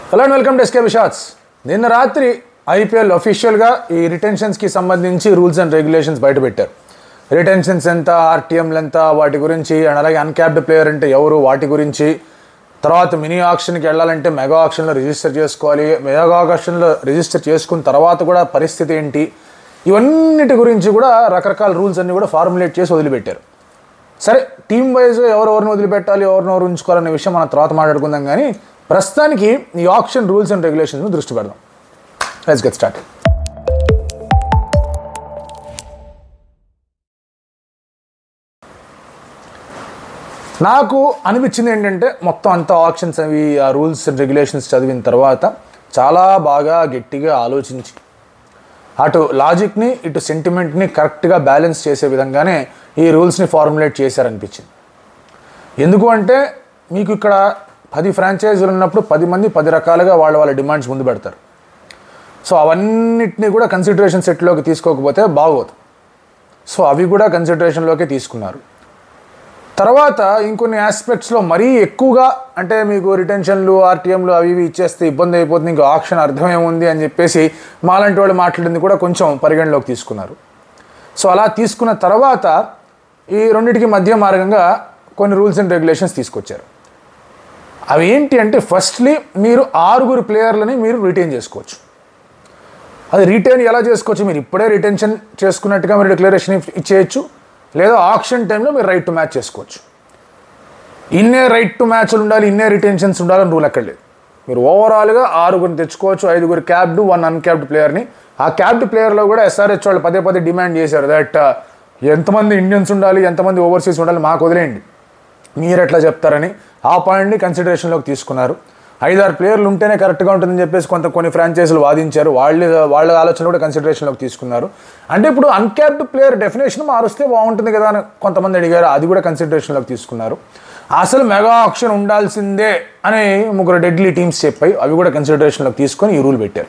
Hello and welcome to SKB shots. నిన్న రాత్రి IPL అఫీషియల్గా ఈ రిటెన్షన్స్కి సంబంధించి రూల్స్ అండ్ రెగ్యులేషన్స్ బయటపెట్టారు. రిటెన్షన్స్ ఎంత, ఆర్టీఎంలు ఎంత, వాటి గురించి, అండ్ అలాగే అన్క్యాప్డ్ ప్లేయర్ అంటే ఎవరు, వాటి గురించి, తర్వాత మినీ ఆక్షన్కి వెళ్ళాలంటే మెగా ఆక్షన్లో రిజిస్టర్ చేసుకోవాలి, మెగా ఆక్షన్లో రిజిస్టర్ చేసుకున్న తర్వాత కూడా పరిస్థితి ఏంటి, ఇవన్నిటి గురించి కూడా రకరకాల రూల్స్ అన్నీ కూడా ఫార్ములేట్ చేసి వదిలిపెట్టారు. సరే, టీమ్ వైజ్ ఎవరెవరిని వదిలిపెట్టాలి, ఎవరినెవరు ఉంచుకోవాలనే విషయం మనం తర్వాత మాట్లాడుకుందాం. కానీ ప్రస్తుతానికి ఈ ఆక్షన్ రూల్స్ అండ్ రెగ్యులేషన్స్ దృష్టి పెడదాం. Let's get start. నాకు అనిపించింది ఏంటంటే, మొత్తం అంతా ఆక్షన్స్ అవి ఆ రూల్స్ అండ్ రెగ్యులేషన్స్ చదివిన తర్వాత చాలా బాగా గట్టిగా ఆలోచించి అటు లాజిక్ని ఇటు సెంటిమెంట్ని కరెక్ట్గా బ్యాలెన్స్ చేసే విధంగానే ఈ రూల్స్ని ఫార్ములేట్ చేశారనిపించింది. ఎందుకు అంటే, మీకు ఇక్కడ 10 ఫ్రాంచైజీలు ఉన్నప్పుడు 10 మంది 10 రకాలుగా వాళ్ళ డిమాండ్స్ ముందు పెడతారు. సో అవన్నిటిని కూడా కన్సిడరేషన్ సెట్లోకి తీసుకోకపోతే బాగోదు. సో అవి కూడా కన్సిడరేషన్లోకి తీసుకున్నారు. తర్వాత ఇంకొన్ని ఆస్పెక్ట్స్లో మరీ ఎక్కువగా, అంటే మీకు రిటెన్షన్లు, ఆర్టీఎంలు అవి ఇవి ఇచ్చేస్తే ఇబ్బంది అయిపోతుంది, ఇంకా ఆక్షన్ అర్థమేముంది అని చెప్పేసి మాలాంటి వాళ్ళు మాట్లాడింది కూడా కొంచెం పరిగణలోకి తీసుకున్నారు. సో అలా తీసుకున్న తర్వాత ఈ రెండింటికి మధ్య మార్గంగా కొన్ని రూల్స్ అండ్ రెగ్యులేషన్స్ తీసుకొచ్చారు. అవి ఏంటి అంటే, ఫస్ట్లీ మీరు 6 ప్లేయర్లని మీరు రిటైన్ చేసుకోవచ్చు. అది రిటైన్ ఎలా చేసుకోవచ్చు, మీరు ఇప్పుడే రిటెన్షన్ చేసుకున్నట్టుగా మీరు డిక్లరేషన్ ఇచ్చేయచ్చు, లేదా ఆక్షన్ టైంలో మీరు రైట్ టు మ్యాచ్ చేసుకోవచ్చు. ఇన్నే రైట్ టు మ్యాచ్లు ఉండాలి, ఇన్నే రిటెన్షన్స్ ఉండాలని రూల్ ఎక్కడ లేదు. మీరు ఓవరాల్గా 6 తెచ్చుకోవచ్చు, 5 క్యాప్డ్, 1 అన్క్యాప్డ్ ప్లేయర్ని. ఆ క్యాప్డ్ ప్లేయర్లో కూడా ఎస్ఆర్హెచ్ వాళ్ళు పదే డిమాండ్ చేశారు దట్ ఎంతమంది ఇండియన్స్ ఉండాలి, ఎంతమంది ఓవర్సీస్ ఉండాలి, మాకు వదిలేయండి, మీరు ఎట్లా చెప్తారని ఆ పాయింట్ని కన్సిడరేషన్లోకి తీసుకున్నారు. 5-6 ప్లేయర్లు ఉంటేనే కరెక్ట్గా ఉంటుందని చెప్పేసి కొన్ని ఫ్రాంచైజీలు వాదించారు. వాళ్ళ ఆలోచన కూడా కన్సిడరేషన్లోకి తీసుకున్నారు. అంటే ఇప్పుడు అన్క్యాప్డ్ ప్లేయర్ డెఫినేషన్ మారుస్తే బాగుంటుంది కదా అని కొంతమంది అడిగారు, అది కూడా కన్సిడరేషన్లోకి తీసుకున్నారు. అసలు మెగా ఆక్షన్ ఉండాల్సిందే అని 3 డెడ్లీ టీమ్స్ చెప్పాయి, అవి కూడా కన్సిడరేషన్లోకి తీసుకొని ఈ రూల్ పెట్టారు.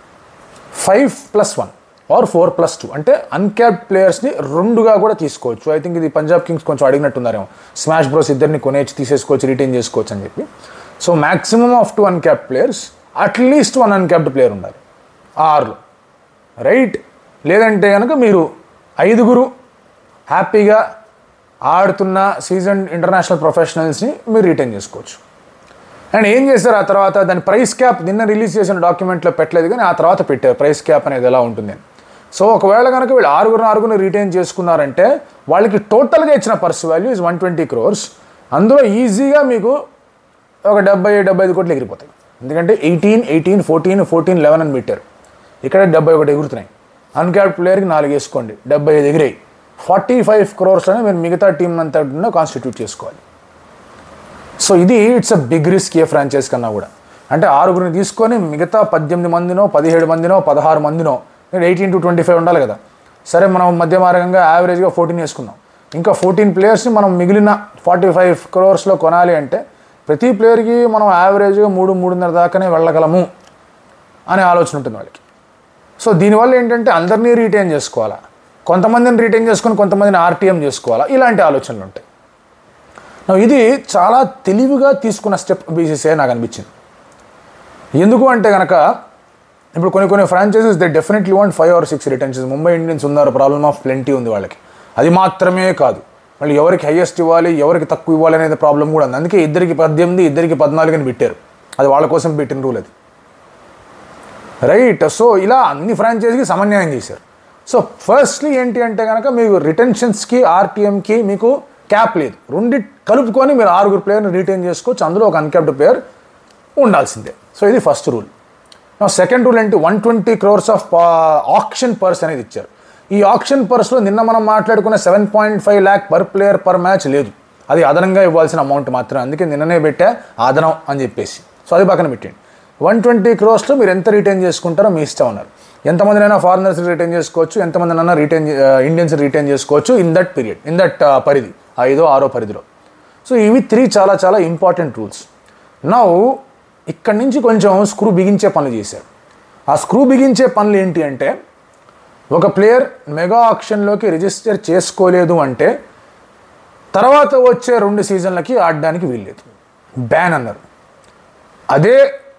5+1 ఆర్ 4+2 అంటే అన్క్యాప్డ్ ప్లేయర్స్ని 2గా కూడా తీసుకోవచ్చు. ఐ థింక్ ఇది పంజాబ్ కింగ్స్ కొంచెం అడిగినట్టున్నారేమో, స్మాష్ బ్రోస్ ఇద్దరిని కొనేసి తీసేసుకోవచ్చు, రిటైన్ చేసుకోవచ్చు అని చెప్పి. So maximum of 2 uncapped players, at least 1 uncapped player ఉండాలి 6లో, రైట్? లేదంటే కనుక మీరు 5 హ్యాపీగా ఆడుతున్న సీజన్ ఇంటర్నేషనల్ ప్రొఫెషనల్స్ని మీరు రిటైన్ చేసుకోవచ్చు. అండ్ ఏం చేశారు ఆ తర్వాత, దాని ప్రైస్ క్యాప్ నిన్న రిలీజ్ చేసిన డాక్యుమెంట్లో పెట్టలేదు, కానీ ఆ తర్వాత పెట్టారు ప్రైస్ క్యాప్ అనేది ఎలా ఉంటుంది. సో ఒకవేళ కనుక వీళ్ళు 6 రిటైన్ చేసుకున్నారంటే వాళ్ళకి టోటల్గా ఇచ్చిన పర్స్ వాల్యూ ఇస్ 120 crores. అందులో ఈజీగా మీకు ఒక 70-75 కోట్లు ఎగిరిపోతాయి. ఎందుకంటే 18, 14, 11 అని పెట్టారు, ఇక్కడ 71 ఎగురుతున్నాయి. అన్క్యాప్డ్ ప్లేయర్కి 4 వేసుకోండి, 75 ఎగిరాయి. 45 crores అని మీరు మిగతా టీం అంతా కాన్స్టిట్యూట్ చేసుకోవాలి. సో ఇది ఇట్స్ అ బిగ్ రిస్క్ ఏ ఫ్రాంచైజ్ కన్నా కూడా. అంటే 6 తీసుకొని మిగతా 18 మందినో 17 మందినో 16 మందినో 18 to 25 ఉండాలి కదా. సరే, మనం మధ్య మార్గంగా యావరేజ్గా 14 వేసుకున్నాం. ఇంకా 14 ప్లేయర్స్ని మనం మిగిలిన 45 crores కొనాలి అంటే ప్రతి ప్లేయర్కి మనం యావరేజ్గా 3-3.5 దాకానే వెళ్ళగలము అనే ఆలోచన ఉంటుంది వాళ్ళకి. సో దీనివల్ల ఏంటంటే అందరినీ రిటైన్ చేసుకోవాలా, కొంతమందిని రిటైన్ చేసుకొని కొంతమందిని ఆర్టీఎం చేసుకోవాలా, ఇలాంటి ఆలోచనలు ఉంటాయి. ఇది చాలా తెలివిగా తీసుకున్న స్టెప్ బీసీసీఐ నాకు అనిపించింది. ఎందుకు అంటే కనుక, ఇప్పుడు కొన్ని franchises they definitely want 5 or 6 retentions. Mumbai Indians ఉన్నారు, ప్రాబ్లమ్ ఆఫ్ ప్లెంటీ ఉంది వాళ్ళకి. అది మాత్రమే కాదు, మళ్ళీ ఎవరికి హైయెస్ట్ ఇవ్వాలి, ఎవరికి తక్కువ ఇవ్వాలి అనేది ప్రాబ్లం కూడా ఉంది. అందుకే 2కి 18, 2కి 14 అని పెట్టారు. అది వాళ్ళ కోసం పెట్టిన రూల్ అది, రైట్? సో ఇలా అన్ని ఫ్రాంచైజీకి సమన్యాయం చేశారు. సో ఫస్ట్లీ ఏంటి అంటే కనుక, మీకు రిటెన్షన్స్కి ఆర్టీఎంకి మీకు క్యాప్ లేదు, 2 కలుపుకొని మీరు 6 ప్లేయర్ని రిటైన్ చేసుకోవచ్చు. అందులో ఒక అన్క్యాప్డ్ ప్లేయర్ ఉండాల్సిందే. సో ఇది ఫస్ట్ రూల్. సెకండ్ రూల్ ఏంటి, 120 crores ఆఫ్ ఆక్షన్ పర్స్ అనేది ఇచ్చారు. ఈ ఆక్షన్ పర్స్లో నిన్న మనం మాట్లాడుకున్న 7.5 lakh per player per match లేదు, అది అదనంగా ఇవ్వాల్సిన అమౌంట్ మాత్రమే. అందుకే నిన్ననే పెట్టా అదనం అని చెప్పేసి. సో అది పక్కన పెట్టండి. 120 మీరు ఎంత రిటైన్ చేసుకుంటారో మీ ఇష్టం ఉన్నారు. ఎంతమందినైనా ఫారినర్స్ రిటైన్ చేసుకోవచ్చు, ఎంతమందినైనా ఇండియన్స్ రిటైన్ చేసుకోవచ్చు in that period, in that పరిధి, 5-6 పరిధిలో. సో ఇవి 3 చాలా ఇంపార్టెంట్ రూల్స్. నౌ ఇక్కడి నుంచి కొంచెం స్క్రూ బిగించే పనులు చేశారు. ఆ స్క్రూ బిగించే పనులు ఏంటి అంటే, ఒక ప్లేయర్ మెగా ఆక్షన్లోకి రిజిస్టర్ చేసుకోలేదు అంటే తర్వాత వచ్చే 2 సీజన్లకి ఆడడానికి వీల్లేదు, బ్యాన్ అన్నారు. అదే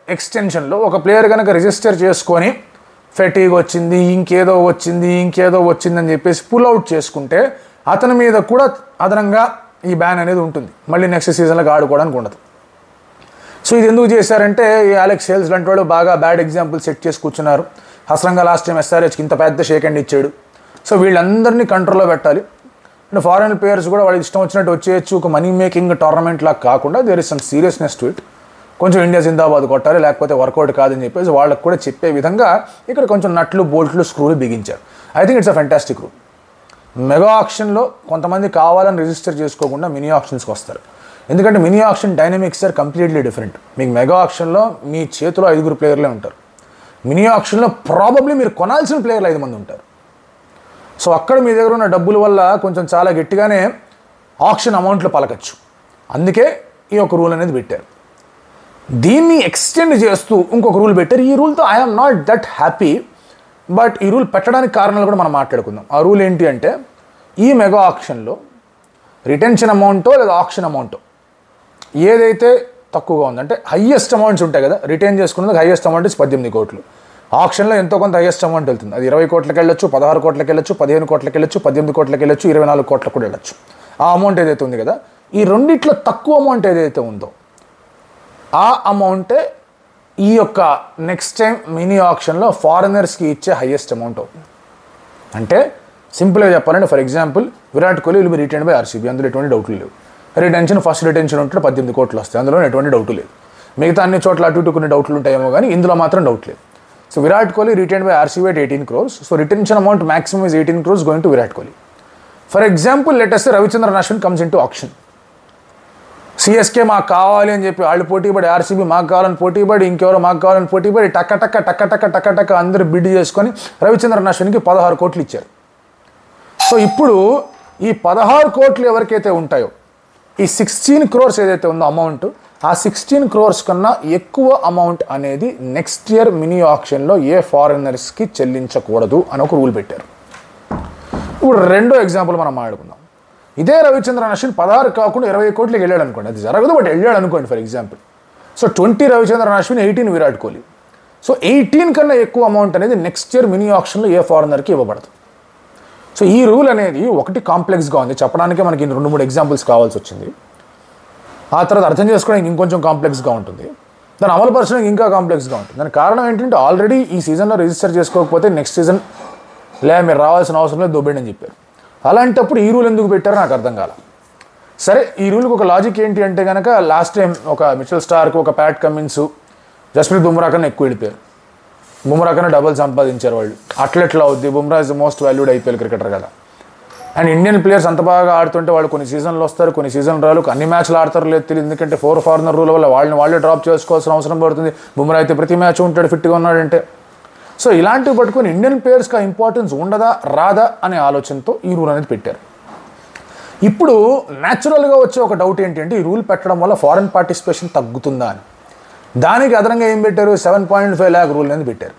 ఎక్స్టెన్షన్లో ఒక ప్లేయర్ కనుక రిజిస్టర్ చేసుకొని ఫెటీగ్ వచ్చింది, ఇంకేదో వచ్చిందని చెప్పేసి పుల్ అవుట్ చేసుకుంటే అతని మీద కూడా అదనంగా ఈ బ్యాన్ అనేది ఉంటుంది, మళ్ళీ నెక్స్ట్ సీజన్లోకి ఆడుకోవడానికి ఉండదు. సో ఇది ఎందుకు చేశారంటే ఈ అలెక్స్ సేల్స్ లాంటి వాళ్ళు బాగా బ్యాడ్ ఎగ్జాంపుల్ సెట్ చేసి కూర్చున్నారు. హసరంగా లాస్ట్ టైం ఎస్ఆర్హెచ్కి ఇంత పెద్ద షేక్ హ్యాండ్ ఇచ్చాడు. సో వీళ్ళందరినీ కంట్రోల్లో పెట్టాలి. అండ్ ఫారెన్ ప్లేయర్స్ కూడా వాళ్ళకి ఇష్టం వచ్చినట్టు వచ్చేయచ్చు. ఒక మనీ మేకింగ్ టోర్నమెంట్ లాగా కాకుండా there is some seriousness to it. కొంచెం ఇండియా జిందాబాద్ కొట్టాలి, లేకపోతే వర్కౌట్ కాదని చెప్పేసి వాళ్ళకు కూడా చెప్పే విధంగా ఇక్కడ కొంచెం నట్లు, బోల్ట్లు, స్క్రూలు బిగించారు. I think it's a fantastic rule. Mega ఆక్షన్లో కొంతమంది కావాలని రిజిస్టర్ చేసుకోకుండా మినీ ఆక్షన్స్కి వస్తారు. ఎందుకంటే mini auction dynamics are completely different. మీకు మెగా ఆక్షన్లో మీ చేతిలో 5 ప్లేయర్లే ఉంటారు. మినీ ఆక్షన్లో ప్రాబబ్లీ మీరు కొనాల్సిన ప్లేయర్లు 5 మంది ఉంటారు. సో అక్కడ మీ దగ్గర ఉన్న డబ్బుల వల్ల కొంచెం చాలా గట్టిగానే ఆక్షన్ అమౌంట్లు పలకచ్చు. అందుకే ఈ ఒక రూల్ అనేది పెట్టారు. దీన్ని ఎక్స్టెండ్ చేస్తూ ఇంకొక రూల్ పెట్టారు. ఈ రూల్తో I'm not that happy, but ఈ రూల్ పెట్టడానికి కారణాలు కూడా మనం మాట్లాడుకుందాం. ఆ రూల్ ఏంటి అంటే ఈ మెగా ఆక్షన్లో రిటెన్షన్ అమౌంటో లేదా ఆక్షన్ అమౌంటో ఏదైతే తక్కువగా ఉందంటే హయ్యెస్ట్ అమౌంట్స్ ఉంటాయి కదా, రిటైన్ చేసుకున్నది హయ్యెస్ట్ అమౌంట్ 18 కోట్లు. ఆక్షన్లో ఎంతో కొంత హయ్యెస్ట్ అమౌంట్ వెళ్తుంది. అది 20 కోట్లకి వెళ్ళొచ్చు, 16 కోట్లకి వెళ్ళొచ్చు, 15 కోట్లకి వెళ్ళొచ్చు, 18 కోట్లకి వెళ్ళొచ్చు, 24 కోట్లకు కూడా వెళ్ళొచ్చు. ఆ అమౌంట్ ఏదైతే ఉంది కదా, ఈ రెండిట్లో తక్కువ అమౌంట్ ఏదైతే ఉందో ఆ అమౌంటే ఈ యొక్క నెక్స్ట్ టైం మినీ ఆక్షన్లో ఫారినర్స్కి ఇచ్చే హయ్యెస్ట్ అమౌంట్ అవుతుంది. అంటే సింపుల్గా చెప్పాలంటే for example Virat Kohli will be retained by RCB, అందులో ఎటువంటి డౌట్లు లేవు. ఫస్ట్ రిటెన్షన్ ఉంటే 18 కోట్లు వస్తాయి, అందులో ఎటువంటి డౌట్ లేదు. మిగతా అన్ని చోట్ల అటు ఇటు కొన్ని డౌట్లు ఉంటాయేమో కానీ ఇందులో మాత్రం డౌట్ లేదు. So Virat Kohli retained by RCB at 18 crores. So retention amount maximum is 18 crores going to Virat Kohli. For example let us say Ravichandran Ashwin comes in to auction. CSK మాకు కావాలి అని చెప్పి వాళ్ళు పోటీపడి, ఆర్సీబీ మాకు కావాలని పోటీపడి, ఇంకెవరో మాకు కావాలని పోటీపడి టక్క అందరూ బిడ్ చేసుకొని రవిచంద్రన్ అశ్విన్కి 16 కోట్లు ఇచ్చారు. సో ఇప్పుడు ఈ 16 కోట్లు ఎవరికైతే ఉంటాయో ఈ 16 crores ఏదైతే ఉందో అమౌంట్, ఆ 16 crores కన్నా ఎక్కువ అమౌంట్ అనేది నెక్స్ట్ ఇయర్ మినీ ఆక్షన్లో ఏ ఫారినర్స్కి చెల్లించకూడదు అని ఒక రూల్ పెట్టారు. ఇప్పుడు రెండో ఎగ్జాంపుల్ మనం మాట్లాడుకుందాం. ఇదే రవిచంద్రన్ అశ్విన్ 16 కాకుండా 20 కోట్లకి వెళ్ళాడు అనుకోండి, అది జరగదు బట్ వెళ్ళాడు అనుకోండి for example. So 20 Ravichandran Ashwin, 18 Virat Kohli. So 18 కన్నా ఎక్కువ అమౌంట్ అనేది నెక్స్ట్ ఇయర్ మినీ ఆక్షన్లో ఏ ఫారినర్కి ఇవ్వబడదు. సో ఈ రూల్ అనేది ఒకటి కాంప్లెక్స్గా ఉంది, చెప్పడానికే మనకి 2-3 ఎగ్జాంపుల్స్ కావాల్సి వచ్చింది. ఆ తర్వాత అర్థం చేసుకోవడానికి ఇంకొంచెం కాంప్లెక్స్గా ఉంటుంది, దాన్ని అమలుపరచడానికి ఇంకా కాంప్లెక్స్గా ఉంటుంది. దానికి కారణం ఏంటంటే ఆల్రెడీ ఈ సీజన్లో రిజిస్టర్ చేసుకోకపోతే నెక్స్ట్ సీజన్ మీరు రావాల్సిన అవసరం లేదు, దొబ్బేండి అని చెప్పారు. అలాంటప్పుడు ఈ రూల్ ఎందుకు పెట్టారో నాకు అర్థం కాల. సరే, ఈ రూల్కి ఒక లాజిక్ ఏంటి అంటే కనుక లాస్ట్ టైం ఒక మిచెల్ స్టార్క్, ఒక ప్యాట్ కమిన్స్, జస్ప్రీత్ బుమ్రా కన్నా ఎక్కువ వెళ్ళిపోయారు. బుమ్రా కన్నా డబుల్ సంపాదించారు వాళ్ళు. అట్లెట్లా అవుద్ది, Bumrah is the most valued IPL cricketer కదా. అండ్ ఇండియన్ ప్లేయర్స్ అంత బాగా ఆడుతుంటే వాళ్ళు కొన్ని సీజన్లు వస్తారు, కొన్ని సీజన్ రాలు, అన్ని మ్యాచ్లు ఆడతారు లేదు తెలియదు. ఎందుకంటే 4 ఫారినర్ రూల్ వల్ల వాళ్ళే డ్రాప్ చేసుకోవాల్సిన అవసరం పడుతుంది. బుమ్రా అయితే ప్రతి మ్యాచ్ ఉంటాడు, ఫిట్గా ఉన్నాడంటే. సో ఇలాంటివి పట్టుకొని ఇండియన్ ప్లేయర్స్కి ఆ ఇంపార్టెన్స్ ఉండదా రాదా అనే ఆలోచనతో ఈ రూల్ అనేది పెట్టారు. ఇప్పుడు న్యాచురల్గా వచ్చే ఒక డౌట్ ఏంటంటే ఈ రూల్ పెట్టడం వల్ల ఫారెన్ పార్టిసిపేషన్ తగ్గుతుందా అని. దానికి అదనంగా ఏం పెట్టారు, 7.5 lakh రూల్ అనేది పెట్టారు.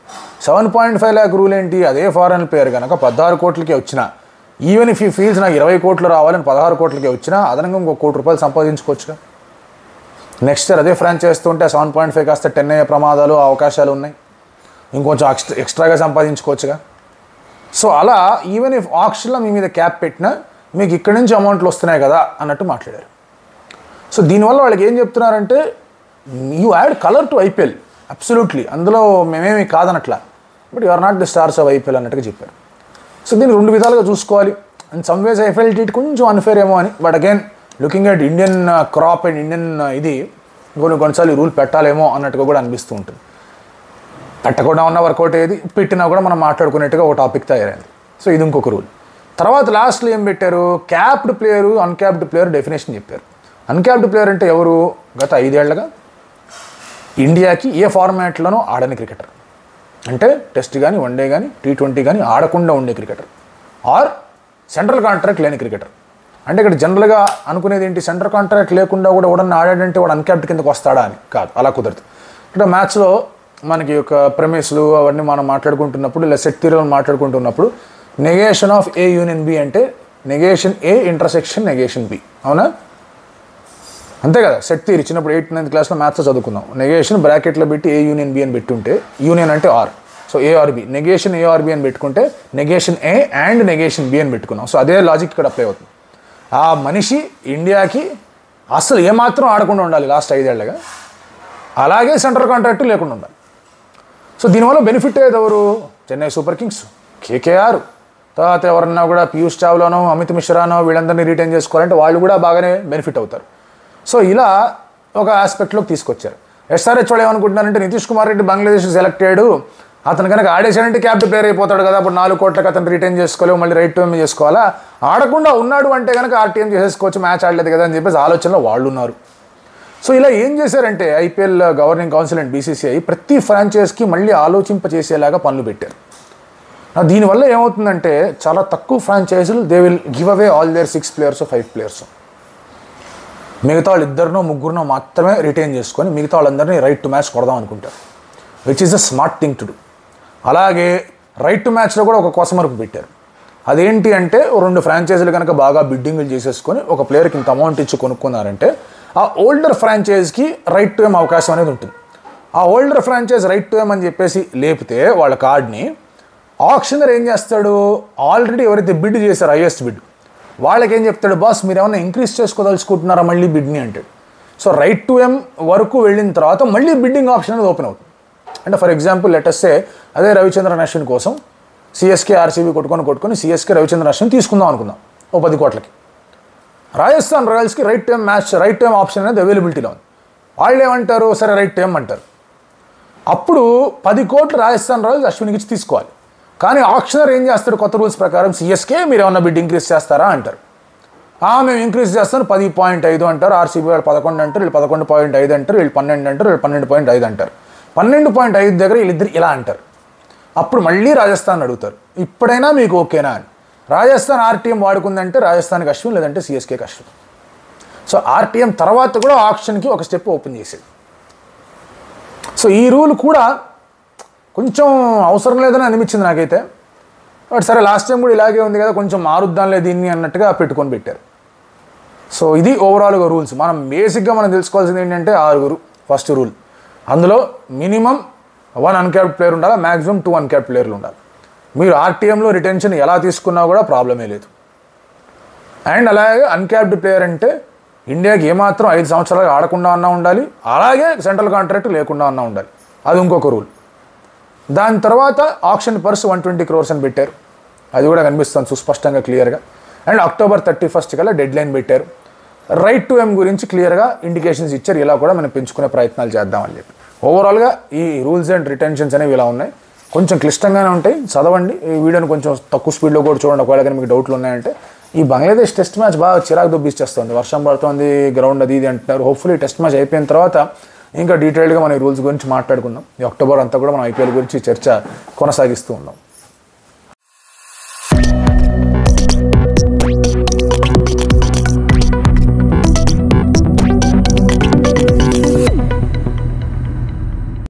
7.5 lakh రూల్ ఏంటి, అదే ఫారెన్ ప్లేయర్ కనుక 16 కోట్లకే వచ్చినా, ఈవెన్ ఇఫ్ ఈ ఫీల్స్ నాకు 20 కోట్లు రావాలని 16 కోట్లకే వచ్చినా అదనంగా ఇంకో ₹1 కోటి సంపాదించుకోవచ్చుగా. నెక్స్ట్ ఇయర్ అదే ఫ్రాంచైజ్ ఉంటే 7.5 కాస్త 10 అయ్యే ప్రమాదాలు, అవకాశాలు ఉన్నాయి. ఇంకొంచెం ఎక్స్ట్రాగా సంపాదించుకోవచ్చుగా. సో అలా ఈవెన్ ఇఫ్ ఆక్షన్లో మీ మీద క్యాప్ పెట్టినా మీకు ఇక్కడి నుంచి అమౌంట్లు వస్తున్నాయి కదా అన్నట్టు మాట్లాడారు. సో దీనివల్ల వాళ్ళకి ఏం చెప్తున్నారంటే you add colour to IPL, absolutely, అందులో మేమేమి కాదనట్లా, but you are not the stars of IPL అన్నట్టుగా చెప్పారు. సో దీన్ని 2 విధాలుగా చూసుకోవాలి. And some ways I felt it కొంచెం అన్ఫేర్ ఏమో అని, but again looking at Indian crop and Indian ఇది కొన్నిసార్లు రూల్ పెట్టాలేమో అన్నట్టుగా కూడా అనిపిస్తూ ఉంటుంది. పెట్టకుండా ఉన్న వర్కౌట్ ఏది, పెట్టినా కూడా మనం మాట్లాడుకునేట్టుగా ఒక టాపిక్ తయారైంది. సో ఇది ఇంకొక రూల్. తర్వాత లాస్ట్లో ఏం పెట్టారు, capped player, uncapped player definition చెప్పారు. అన్క్యాప్డ్ ప్లేయర్ అంటే ఎవరు, గత 5 ఏళ్లుగా ఇండియాకి ఏ ఫార్మాట్లోనూ ఆడని క్రికెటర్, అంటే టెస్ట్ కానీ, వన్డే కానీ, T20 కానీ ఆడకుండా ఉండే క్రికెటర్, ఆర్ సెంట్రల్ కాంట్రాక్ట్ లేని క్రికెటర్. అంటే ఇక్కడ జనరల్గా అనుకునేది ఏంటి, సెంట్రల్ కాంట్రాక్ట్ లేకుండా కూడా ఎవడన్నా ఆడాడంటే వాడు అన్క్యాప్డ్ కిందకు వస్తాడా అని. కాదు, అలా కుదరదు. ఇక్కడ మ్యాచ్లో మనకి ఒక ప్రెమిస్లు అవన్నీ మనం మాట్లాడుకుంటున్నప్పుడు, ఇలా సెట్ థియరీలు మాట్లాడుకుంటున్నప్పుడు negation of A union B అంటే negation A intersection negation B, అవునా? అంతే కదా, సెట్ థియరీ చిన్నప్పుడు 8th 9th క్లాస్లో మ్యాథ్స్ చదువుకుందాం. నెగేషన్ బ్రాకెట్లో పెట్టి ఏ యూనియన్ బి అని పెట్టుంటే, యూనియన్ అంటే or, so A or B, negation A or B అని పెట్టుకుంటే negation A and negation B అని పెట్టుకున్నాం. సో అదే లాజిక్ ఇక్కడ అప్లై అవుతుంది. ఆ మనిషి ఇండియాకి అసలు ఏమాత్రం ఆడకుండా ఉండాలి లాస్ట్ 5 ఏళ్లుగా, అలాగే సెంట్రల్ కాంట్రాక్ట్ లేకుండా ఉండాలి. సో దీనివల్ల బెనిఫిట్ అయ్యేది ఎవరు? చెన్నై సూపర్ కింగ్స్, కేకేఆర్, తర్వాత ఎవరన్నా కూడా పీయూష్ చావ్లానో అమిత్ మిశ్రానో వీళ్ళందరినీ రిటైన్ చేసుకోవాలంటే వాళ్ళు కూడా బాగానే బెనిఫిట్ అవుతారు. సో ఇలా ఒక ఆస్పెక్ట్లోకి తీసుకొచ్చారు. ఎస్ఆర్హెచ్ వాళ్ళు ఏమనుకుంటున్నారంటే నితీష్ కుమార్ రెడ్డి బంగ్లాదేశ్ సెలెక్ట్ అయ్యాడు, అతను కనుక ఆడేసాడంటే క్యాప్టెన్ ప్లేయర్ అయిపోతాడు కదా, అప్పుడు 4 కోట్లకు అతను రిటైన్ చేసుకోలేవు, మళ్ళీ రైట్ టు చేసుకోవాలా, ఆడకుండా ఉన్నాడు అంటే కనుక ఆర్టీఎం చేసేసుకోవచ్చు, మ్యాచ్ ఆడలేదు కదా అని చెప్పేసి ఆలోచనలో వాళ్ళు ఉన్నారు. సో ఇలా ఏం చేశారంటే IPL governing council and BCCI ప్రతి ఫ్రాంచైజ్కి మళ్ళీ ఆలోచింపచేసేలాగా పనులు పెట్టారు. దీనివల్ల ఏమవుతుందంటే చాలా తక్కువ ఫ్రాంచైజీలు they will give away all their 6 players 5 players, మిగతా వాళ్ళు 2 3 మాత్రమే రిటైన్ చేసుకొని మిగతా వాళ్ళందరినీ రైట్ టు మ్యాచ్ కొడదాం అనుకుంటారు, which is a smart thing to do. అలాగే రైట్ టు మ్యాచ్లో కూడా ఒక కొసమరుపు పెట్టారు. అదేంటి అంటే 2 ఫ్రాంచైజీలు కనుక బాగా బిడ్డింగ్లు చేసేసుకొని ఒక ప్లేయర్కి ఇంత అమౌంట్ ఇచ్చి కొనుక్కున్నారంటే ఆ ఓల్డర్ ఫ్రాంచైజ్కి రైట్ టు ఏం అవకాశం అనేది ఉంటుంది. ఆ ఓల్డర్ ఫ్రాంచైజ్ రైట్ టు ఏం అని చెప్పేసి లేపితే వాళ్ళ కార్డ్ని ఆక్షనర్ ఏం చేస్తాడు, ఆల్రెడీ ఎవరైతే బిడ్ చేశారో హైయెస్ట్ బిడ్ వాళ్ళకి ఏం చెప్తాడు, బాస్ మీరు ఏమన్నా ఇంక్రీజ్ చేసుకోదలుచుకుంటున్నారా మళ్ళీ బిడ్ని అంటాడు. సో రైట్ టు ఎం వరకు వెళ్ళిన తర్వాత మళ్ళీ బిడ్డింగ్ ఆప్షన్ అనేది ఓపెన్ అవుతుంది. అంటే ఫర్ ఎగ్జాంపుల్ లెటెస్సే అదే రవిచంద్రన్ అశ్విన్ కోసం సిఎస్కే ఆర్సీబీ కొట్టుకొని సిఎస్కే రవిచంద్రన్ అశ్విన్ తీసుకుందాం అనుకుందాం ఓ 10 కోట్లకి. రాజస్థాన్ రాయల్స్కి right time match right time option అనేది అవైలబిలిటీలో ఉంది. వాళ్ళు ఏమంటారు, సరే రైట్ టైం అంటారు. అప్పుడు 10 కోట్లు రాజస్థాన్ రాయల్స్ అశ్విన్కి ఇచ్చి తీసుకోవాలి. కానీ ఆక్షనర్ ఏం చేస్తాడు, కొత్త రూల్స్ ప్రకారం సిఎస్కే మీరు ఏమన్నా బిడ్ ఇంక్రీజ్ చేస్తారా అంటారు. మేము ఇంక్రీజ్ చేస్తాను 10.5 అంటారు, ఆర్సీబీ వాళ్ళు 11 అంటారు, వీళ్ళు 11.5 అంటారు, వీళ్ళు 12 అంటారు, వీళ్ళు 12.5 అంటారు. 12.5 దగ్గర వీళ్ళిద్దరు ఇలా అంటారు. అప్పుడు మళ్ళీ రాజస్థాన్ అడుగుతారు, ఇప్పుడైనా మీకు ఓకేనా అని. రాజస్థాన్ ఆర్టీఎం వాడుకుందంటే రాజస్థాన్కి అశ్విన్, లేదంటే సిఎస్కేకి అశ్విన్. సో ఆర్టీఎం తర్వాత కూడా ఆప్షన్కి ఒక స్టెప్ ఓపెన్ చేసేది. సో ఈ రూల్ కూడా కొంచెం అవసరం లేదని అనిపించింది నాకైతే. బట్ సరే లాస్ట్ టైం కూడా ఇలాగే ఉంది కదా, కొంచెం మారుద్దాంలే దీన్ని అన్నట్టుగా పెట్టారు. సో ఇది ఓవరాల్గా రూల్స్. మనం బేసిక్గా మనం తెలుసుకోవాల్సింది ఏంటంటే 6 ఫస్ట్ రూల్. అందులో మినిమం 1 అన్క్యాప్డ్ ప్లేయర్ ఉండాలి, మ్యాక్సిమం 2 అన్క్యాప్డ్ ప్లేయర్లు ఉండాలి. మీరు ఆర్టీఎంలో రిటెన్షన్ ఎలా తీసుకున్నా కూడా ప్రాబ్లమే లేదు. అండ్ అలాగే అన్క్యాప్డ్ ప్లేయర్ అంటే ఇండియాకి ఏమాత్రం 5 సంవత్సరాలు ఆడకుండా అన్నా ఉండాలి, అలాగే సెంట్రల్ కాంట్రాక్ట్ లేకుండా అన్నా ఉండాలి. అది ఇంకొక రూల్. దాని తర్వాత ఆక్షన్ పర్స్ 120 crores అని పెట్టారు. అది కూడా కనిపిస్తుంది సుస్పష్టంగా క్లియర్గా. అండ్ October 31st కల్లా డెడ్ లైన్ పెట్టారు. రైట్ టు ఎం గురించి క్లియర్గా ఇండికేషన్స్ ఇచ్చారు, ఇలా కూడా మనం పెంచుకునే ప్రయత్నాలు చేద్దామని చెప్పి. ఓవరాల్గా ఈ రూల్స్ అండ్ రిటెన్షన్స్ అనేవి ఇలా ఉన్నాయి. కొంచెం క్లిష్టంగానే ఉంటాయి, చదవండి. ఈ వీడియోని కొంచెం తక్కువ స్పీడ్లో కూడా చూడండి. ఒకవేళ కానీ మీకు డౌట్లు ఉన్నాయంటే. ఈ బంగ్లాదేశ్ టెస్ట్ మ్యాచ్ బాగా చిరాకు దొబ్బిచ్చేస్తుంది, వర్షం పడుతుంది, గ్రౌండ్ అది ఇది అంటున్నారు. హోప్ఫుల్లీ టెస్ట్ మ్యాచ్ అయిపోయిన తర్వాత ఇంకా డీటెయిల్డ్గా మన ఈ రూల్స్ గురించి మాట్లాడుకుందాం. ఈ అక్టోబర్ అంతా కూడా మనం ఐపీఎల్ గురించి చర్చ కొనసాగిస్తూ ఉన్నాం.